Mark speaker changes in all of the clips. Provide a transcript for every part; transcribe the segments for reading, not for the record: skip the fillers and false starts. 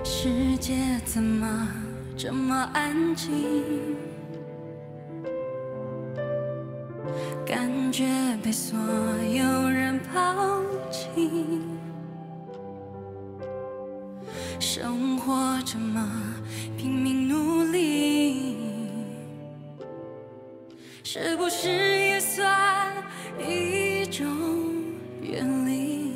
Speaker 1: 世界怎么这么安静？感觉被所有人抛弃。生活这么拼命努力，是不是也算一种远离？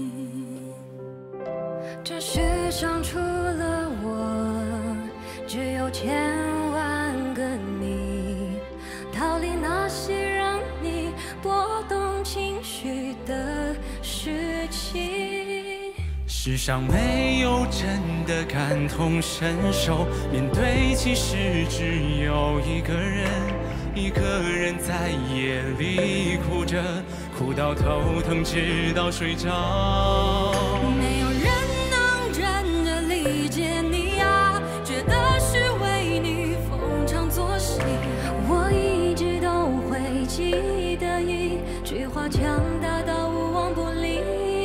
Speaker 1: 这世上除了我，只有千万个你，逃离那些让你波动情绪的事情。
Speaker 2: 世上没有真的感同身受，面对其实只有一个人，一个人在夜里哭着，哭到头疼，直到睡着。
Speaker 1: 没有人能真的理解你啊，觉得是为你逢场作戏。我一直都会记得一句话，强大到无往不利。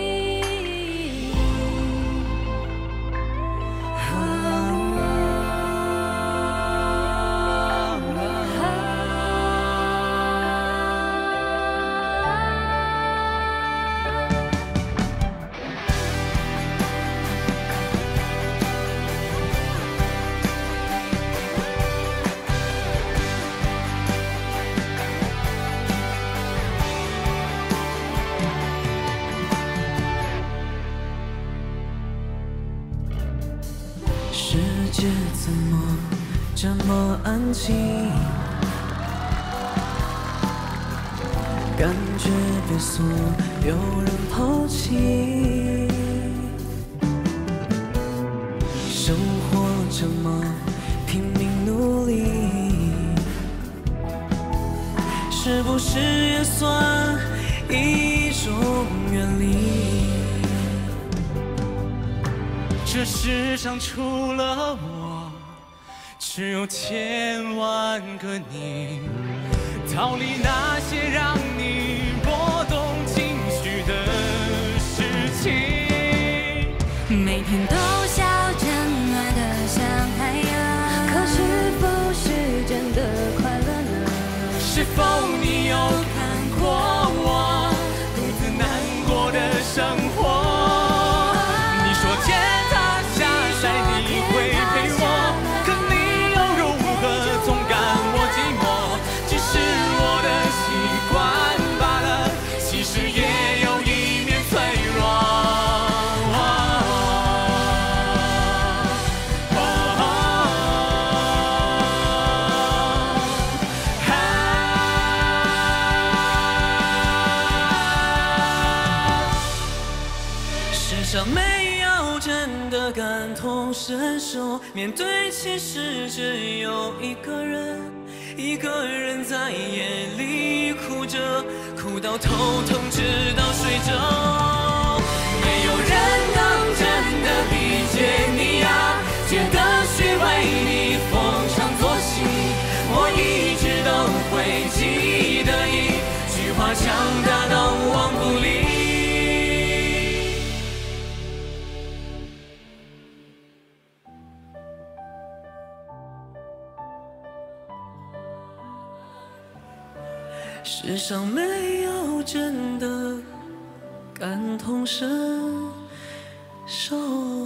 Speaker 3: 世界怎么这么安静？感觉被所有人抛弃。生活这么拼命努力，是不是也算一种远离？
Speaker 2: 这世上除了我，只有千万个你，逃离那些让你波动情绪的事情。
Speaker 1: 每天都笑着爱得像太阳，可是否是真的快乐呢？
Speaker 2: 是否你有看过我独自难过的生活？你说天塌下来你会陪我，可你又如何总感我寂寞？只是我的习惯罢了，其实也有一面脆弱。
Speaker 3: 世上没有真的感同身受，面对其实只有一个人，一个人在夜里哭着，哭到头疼，直到睡着。没有人能真的理解你啊，觉得是为你逢场作戏。我一直都会记得一句话，强大到无往不利。世上没有真的感同身受。